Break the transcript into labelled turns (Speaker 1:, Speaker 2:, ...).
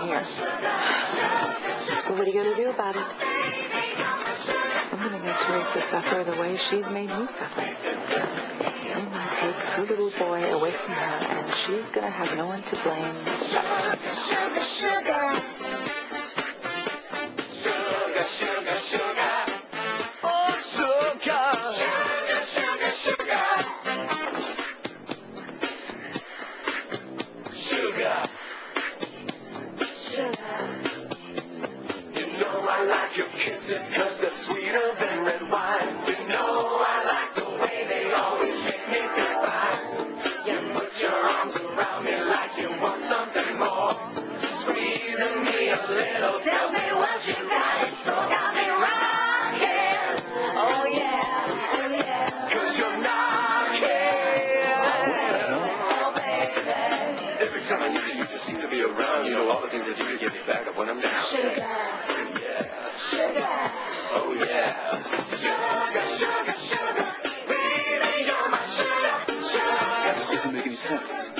Speaker 1: here. But what are you going to do about it? I'm going to make Teresa suffer the way she's made me suffer. I'm going to take her little boy away from her, and she's going to have no one to blame but herself.
Speaker 2: Sugar. Sugar, sugar, sugar. Oh, sugar. Sugar, sugar, sugar. Sugar. Sugar. You know I like your kisses 'cause they're sweeter than red wine. You know I like the way they always make me feel fine. You put your arms around me like you want something more. Squeezing me a little, tell me what you got. It so got me rocking. Oh yeah, oh yeah. 'Cause you're knocking. Oh baby. Every time I need you, you just seem to be around. You know all the things that you can get me back up when I'm down. Sugar. Yeah. Sugar. Oh yeah. Sugar, sugar, sugar. Baby, you're my sugar. Sugar.
Speaker 3: This doesn't make any sense.